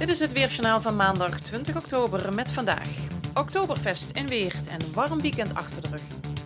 Dit is het Weerjournaal van maandag 20 oktober met vandaag Oktoberfest in Weert en warm weekend achter de rug.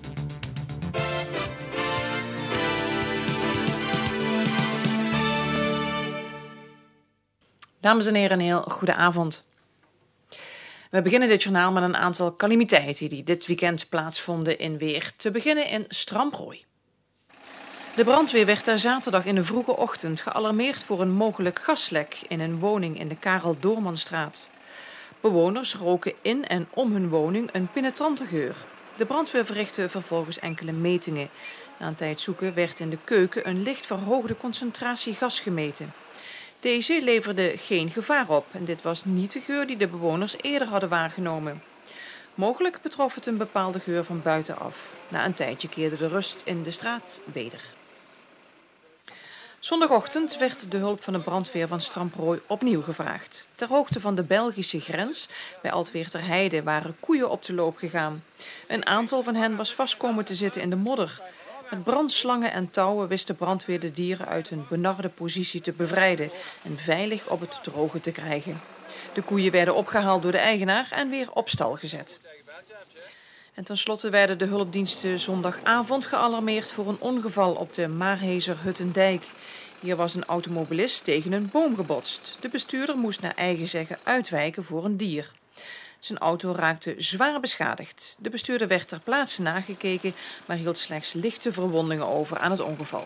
Dames en heren, een heel goede avond. We beginnen dit journaal met een aantal calamiteiten die dit weekend plaatsvonden in Weert. Te beginnen in Stramprooi. De brandweer werd daar zaterdag in de vroege ochtend gealarmeerd voor een mogelijk gaslek in een woning in de Karel Doormanstraat. Bewoners roken in en om hun woning een penetrante geur. De brandweer verrichtte vervolgens enkele metingen. Na een tijd zoeken werd in de keuken een licht verhoogde concentratie gas gemeten. Deze leverde geen gevaar op en dit was niet de geur die de bewoners eerder hadden waargenomen. Mogelijk betrof het een bepaalde geur van buitenaf. Na een tijdje keerde de rust in de straat weder. Zondagochtend werd de hulp van de brandweer van Stramprooi opnieuw gevraagd. Ter hoogte van de Belgische grens, bij Altweerterheide, waren koeien op de loop gegaan. Een aantal van hen was vast komen te zitten in de modder. Met brandslangen en touwen wist de brandweer de dieren uit hun benarde positie te bevrijden en veilig op het droge te krijgen. De koeien werden opgehaald door de eigenaar en weer op stal gezet. En tenslotte werden de hulpdiensten zondagavond gealarmeerd voor een ongeval op de Maarhezer-Huttendijk. Hier was een automobilist tegen een boom gebotst. De bestuurder moest naar eigen zeggen uitwijken voor een dier. Zijn auto raakte zwaar beschadigd. De bestuurder werd ter plaatse nagekeken, maar hield slechts lichte verwondingen over aan het ongeval.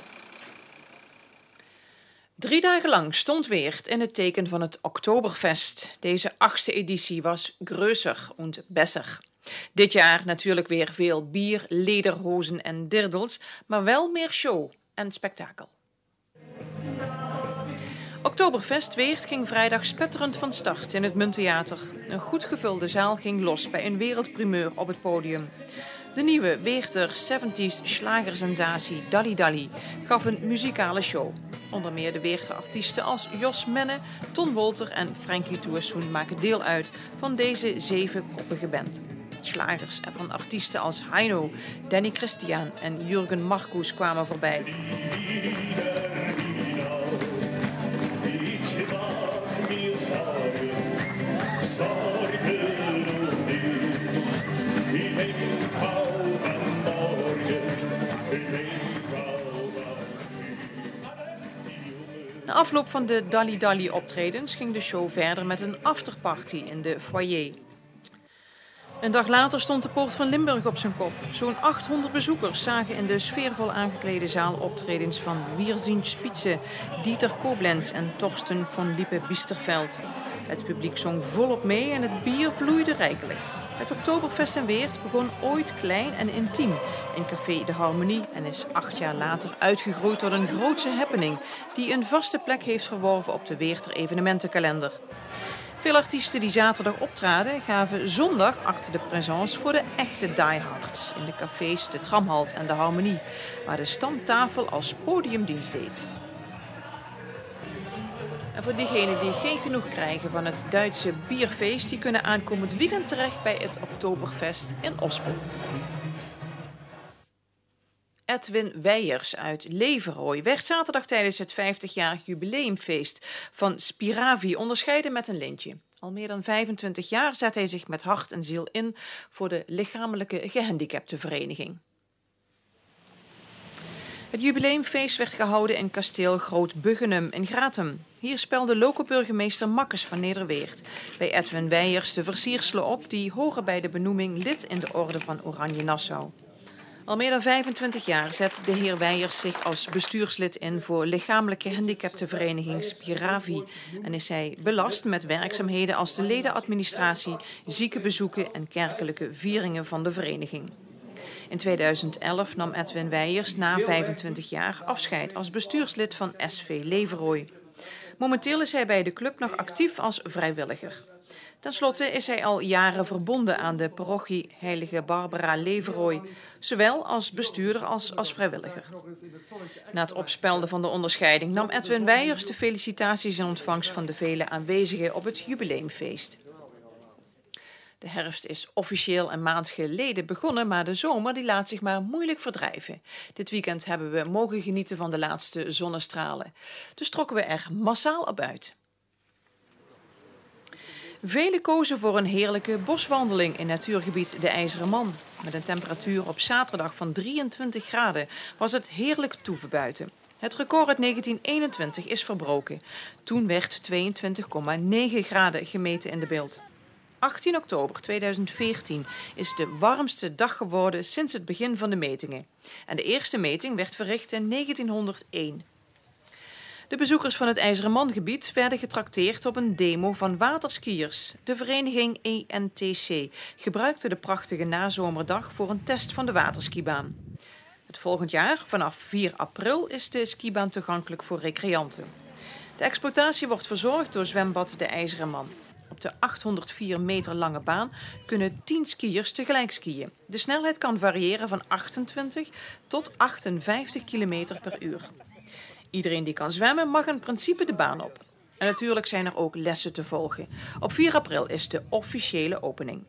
3 dagen lang stond Weert in het teken van het Oktoberfest. Deze 8e editie was größer und besser. Dit jaar natuurlijk weer veel bier, lederhozen en dirdels, maar wel meer show en spektakel. Oktoberfest Weert ging vrijdag spetterend van start in het Munttheater. Een goed gevulde zaal ging los bij een wereldprimeur op het podium. De nieuwe Weerter 70s schlagersensatie Dalli Dalli gaf een muzikale show. Onder meer de Weerter artiesten als Jos Menne, Ton Wolter en Frankie Toersoen maken deel uit van deze 7-koppige band. Slagers van artiesten als Heino, Danny Christian en Jürgen Marcus kwamen voorbij. Na afloop van de Dalli Dalli optredens ging de show verder met een afterparty in de foyer. Een dag later stond de Poort van Limburg op zijn kop. Zo'n 800 bezoekers zagen in de sfeervol aangeklede zaal optredens van Wirsing Spitze, Dieter Koblenz en Torsten von Lippe-Biesterveld. Het publiek zong volop mee en het bier vloeide rijkelijk. Het Oktoberfest in Weert begon ooit klein en intiem in Café de Harmonie en is 8 jaar later uitgegroeid tot een grootse happening die een vaste plek heeft verworven op de Weerter evenementenkalender. Veel artiesten die zaterdag optraden gaven zondag acte de présence voor de echte diehards in de cafés De Tramhalt en de Harmonie, waar de standtafel als podiumdienst deed. En voor diegenen die geen genoeg krijgen van het Duitse bierfeest, die kunnen aankomend weekend terecht bij het Oktoberfest in Ospel. Edwin Weijers uit Leverooy werd zaterdag tijdens het 50-jarig jubileumfeest van Spiravi onderscheiden met een lintje. Al meer dan 25 jaar zet hij zich met hart en ziel in voor de lichamelijke gehandicaptenvereniging. Het jubileumfeest werd gehouden in kasteel Groot-Buggenum in Gratum. Hier speelde loco-burgemeester Makkes van Nederweert bij Edwin Weijers de versierselen op die horen bij de benoeming lid in de Orde van Oranje-Nassau. Al meer dan 25 jaar zet de heer Weijers zich als bestuurslid in voor lichamelijk gehandicaptenvereniging Spiravi en is hij belast met werkzaamheden als de ledenadministratie, ziekenbezoeken en kerkelijke vieringen van de vereniging. In 2011 nam Edwin Weijers na 25 jaar afscheid als bestuurslid van SV Leverooy. Momenteel is hij bij de club nog actief als vrijwilliger. Ten slotte is hij al jaren verbonden aan de parochie Heilige Barbara Leverooy, zowel als bestuurder als vrijwilliger. Na het opspelden van de onderscheiding nam Edwin Weijers de felicitaties in ontvangst van de vele aanwezigen op het jubileumfeest. De herfst is officieel een maand geleden begonnen, maar de zomer die laat zich maar moeilijk verdrijven. Dit weekend hebben we mogen genieten van de laatste zonnestralen. Dus trokken we er massaal op uit. Velen kozen voor een heerlijke boswandeling in natuurgebied De IJzeren Man. Met een temperatuur op zaterdag van 23 graden was het heerlijk toeven buiten. Het record uit 1921 is verbroken. Toen werd 22,9 graden gemeten in de Bilt. 18 oktober 2014 is de warmste dag geworden sinds het begin van de metingen. En de eerste meting werd verricht in 1901. De bezoekers van het IJzeren Man-gebied werden getrakteerd op een demo van waterskiers. De vereniging ENTC gebruikte de prachtige nazomerdag voor een test van de waterskibaan. Het volgend jaar, vanaf 4 april, is de skibaan toegankelijk voor recreanten. De exploitatie wordt verzorgd door zwembad De IJzeren Man. Op de 804 meter lange baan kunnen 10 skiers tegelijk skiën. De snelheid kan variëren van 28 tot 58 km per uur. Iedereen die kan zwemmen mag in principe de baan op. En natuurlijk zijn er ook lessen te volgen. Op 4 april is de officiële opening.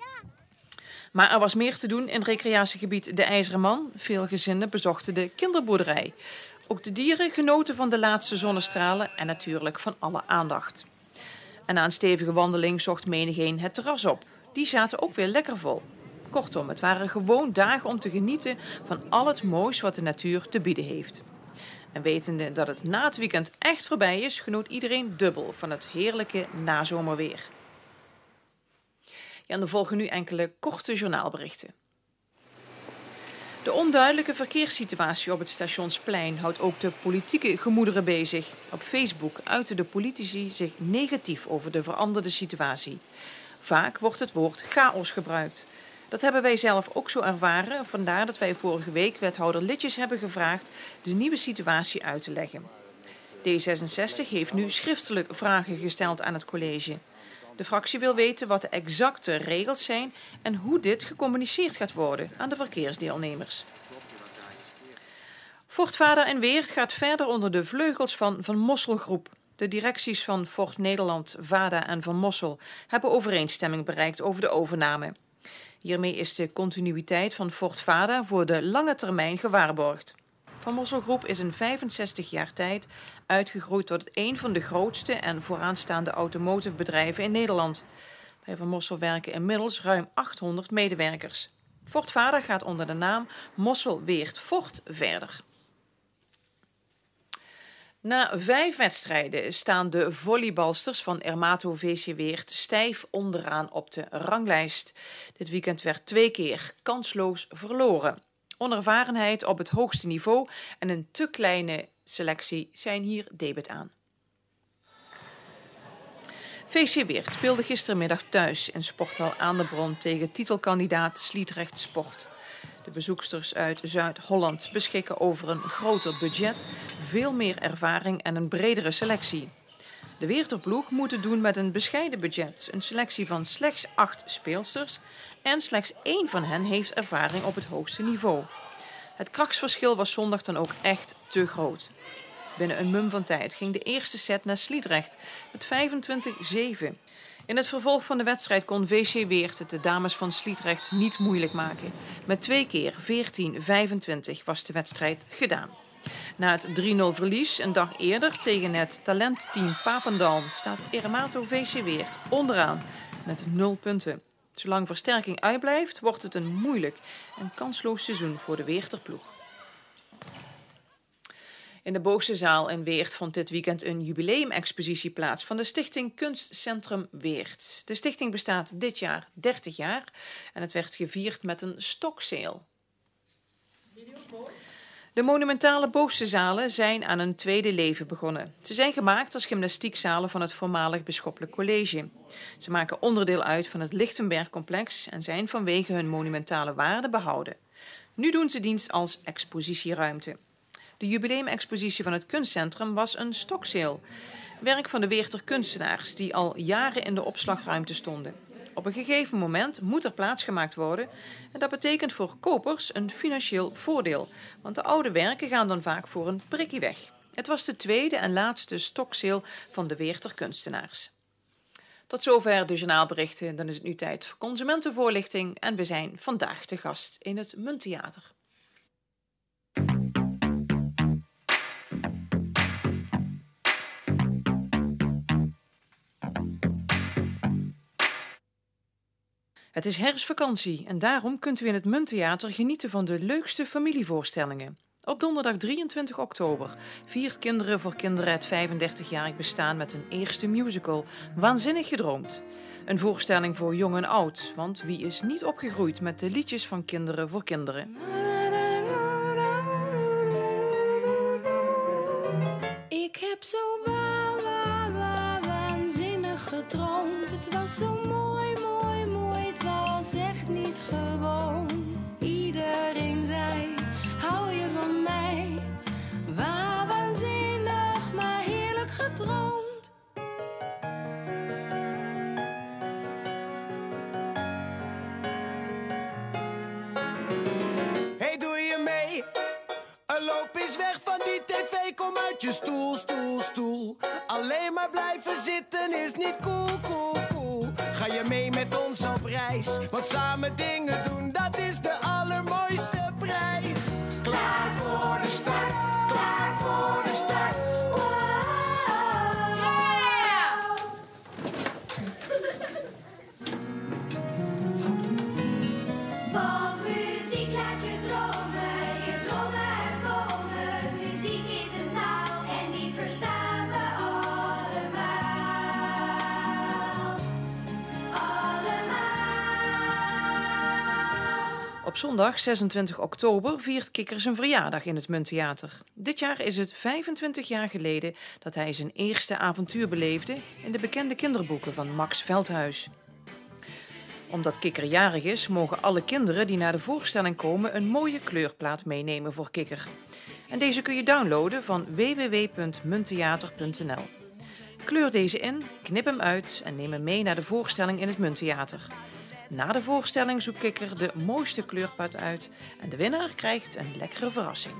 Maar er was meer te doen in recreatiegebied De IJzeren Man. Veel gezinnen bezochten de kinderboerderij. Ook de dieren genoten van de laatste zonnestralen en natuurlijk van alle aandacht. En na een stevige wandeling zocht menigeen het terras op. Die zaten ook weer lekker vol. Kortom, het waren gewoon dagen om te genieten van al het moois wat de natuur te bieden heeft. En wetende dat het na het weekend echt voorbij is, genoot iedereen dubbel van het heerlijke nazomerweer. Ja, en er volgen nu enkele korte journaalberichten. De onduidelijke verkeerssituatie op het Stationsplein houdt ook de politieke gemoederen bezig. Op Facebook uiten de politici zich negatief over de veranderde situatie. Vaak wordt het woord chaos gebruikt. Dat hebben wij zelf ook zo ervaren, vandaar dat wij vorige week wethouder Litjes hebben gevraagd de nieuwe situatie uit te leggen. D66 heeft nu schriftelijk vragen gesteld aan het college. De fractie wil weten wat de exacte regels zijn en hoe dit gecommuniceerd gaat worden aan de verkeersdeelnemers. Fort Vada en Weert gaat verder onder de vleugels van Van Mossel Groep. De directies van Fort Nederland, Vada en Van Mossel hebben overeenstemming bereikt over de overname. Hiermee is de continuïteit van Fort Vada voor de lange termijn gewaarborgd. Van Mossel Groep is in 65 jaar tijd uitgegroeid tot een van de grootste en vooraanstaande automotive bedrijven in Nederland. Bij Van Mossel werken inmiddels ruim 800 medewerkers. Fort Vada gaat onder de naam Mossel Weert Fort verder. Na 5 wedstrijden staan de volleybalsters van Ermato VC Weert stijf onderaan op de ranglijst. Dit weekend werd 2 keer kansloos verloren. Onervarenheid op het hoogste niveau en een te kleine selectie zijn hier debet aan. VC Weert speelde gistermiddag thuis in sporthal Aan de Bron tegen titelkandidaat Sliedrecht Sport. De bezoeksters uit Zuid-Holland beschikken over een groter budget, veel meer ervaring en een bredere selectie. De Weerterploeg moet het doen met een bescheiden budget, een selectie van slechts 8 speelsters en slechts 1 van hen heeft ervaring op het hoogste niveau. Het krachtsverschil was zondag dan ook echt te groot. Binnen een mum van tijd ging de eerste set naar Sliedrecht met 25-7. In het vervolg van de wedstrijd kon VC Weert het de dames van Sliedrecht niet moeilijk maken. Met 2 keer 14-25 was de wedstrijd gedaan. Na het 3-0 verlies een dag eerder tegen het talentteam Papendal staat Ermato VC Weert onderaan met 0 punten. Zolang versterking uitblijft, wordt het een moeilijk en kansloos seizoen voor de Weerterploeg. In de Boogse Zaal in Weert vond dit weekend een jubileumexpositie plaats van de stichting Kunstcentrum Weert. De stichting bestaat dit jaar 30 jaar en het werd gevierd met een stoksale. De monumentale Boogse zalen zijn aan een tweede leven begonnen. Ze zijn gemaakt als gymnastiekzalen van het voormalig bisschoppelijk college. Ze maken onderdeel uit van het Lichtenberg-complex en zijn vanwege hun monumentale waarde behouden. Nu doen ze dienst als expositieruimte. De jubileumexpositie van het kunstcentrum was een stoksale. Werk van de Weerter kunstenaars die al jaren in de opslagruimte stonden. Op een gegeven moment moet er plaats gemaakt worden en dat betekent voor kopers een financieel voordeel, want de oude werken gaan dan vaak voor een prikkie weg. Het was de tweede en laatste stoksale van de Weerter kunstenaars. Tot zover de journaalberichten. Dan is het nu tijd voor consumentenvoorlichting en we zijn vandaag te gast in het Munttheater. Het is herfstvakantie en daarom kunt u in het Munttheater genieten van de leukste familievoorstellingen. Op donderdag 23 oktober viert Kinderen voor Kinderen het 35-jarig bestaan met hun eerste musical, Waanzinnig gedroomd. Een voorstelling voor jong en oud, want wie is niet opgegroeid met de liedjes van Kinderen voor Kinderen? Ik heb zo waanzinnig gedroomd. Het was zo mooi, mooi, mooi. Het was echt niet gewoon. Iedereen zei, hou je van mij? Waanzinnig, maar heerlijk gedroomd. Hey, doe je mee? Loop eens weg van die tv, kom uit je stoel, stoel, stoel. Alleen maar blijven zitten is niet cool, cool, cool. Ga je mee met ons op reis? Want samen dingen doen, dat is de allermooiste prijs. Klaar voor de start, klaar voor de start. Want muziek laat je dromen, je dromen uitkomen. Muziek is een taal en die verstaan we allemaal. Allemaal. Op zondag 26 oktober viert Kikker zijn verjaardag in het Munttheater. Dit jaar is het 25 jaar geleden dat hij zijn eerste avontuur beleefde in de bekende kinderboeken van Max Veldhuis. Omdat Kikker jarig is, mogen alle kinderen die naar de voorstelling komen een mooie kleurplaat meenemen voor Kikker. En deze kun je downloaden van www.munttheater.nl. Kleur deze in, knip hem uit en neem hem mee naar de voorstelling in het Munttheater. Na de voorstelling zoekt Kikker de mooiste kleurplaat uit en de winnaar krijgt een lekkere verrassing.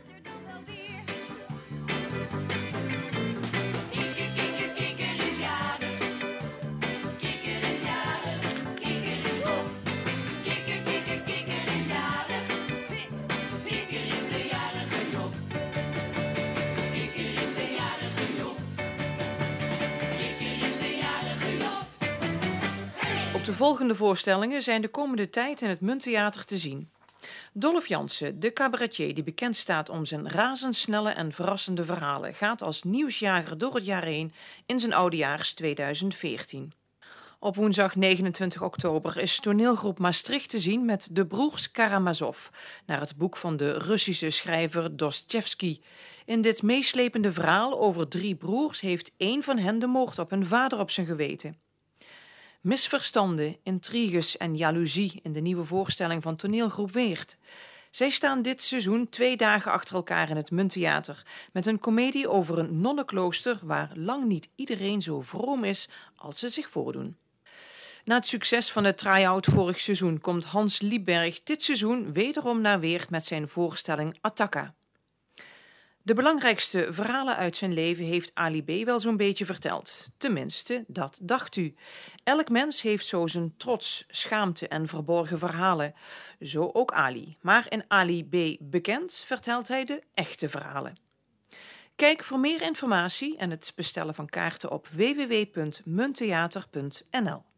Ook de volgende voorstellingen zijn de komende tijd in het Munttheater te zien. Dolf Jansen, de cabaretier die bekend staat om zijn razendsnelle en verrassende verhalen, gaat als nieuwsjager door het jaar heen in zijn oudejaars 2014. Op woensdag 29 oktober is toneelgroep Maastricht te zien met De Broers Karamazov, naar het boek van de Russische schrijver Dostojevski. In dit meeslepende verhaal over 3 broers heeft één van hen de moord op hun vader op zijn geweten. Misverstanden, intriges en jaloezie in de nieuwe voorstelling van toneelgroep Weert. Zij staan dit seizoen 2 dagen achter elkaar in het Munttheater met een komedie over een nonnenklooster waar lang niet iedereen zo vroom is als ze zich voordoen. Na het succes van de try-out vorig seizoen komt Hans Lieberg dit seizoen wederom naar Weert met zijn voorstelling Attacca. De belangrijkste verhalen uit zijn leven heeft Ali B. wel zo'n beetje verteld. Tenminste, dat dacht u. Elk mens heeft zo zijn trots, schaamte en verborgen verhalen. Zo ook Ali. Maar in Ali B. Bekend vertelt hij de echte verhalen. Kijk voor meer informatie en het bestellen van kaarten op www.munttheater.nl.